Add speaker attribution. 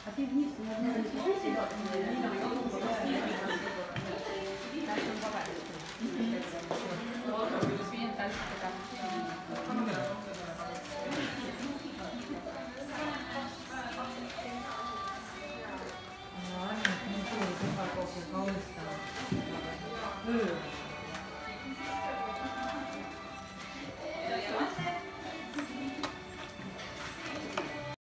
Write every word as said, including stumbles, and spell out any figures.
Speaker 1: А ты вниз на одну не спешите, да? Дальше он бывает. Дальше пока.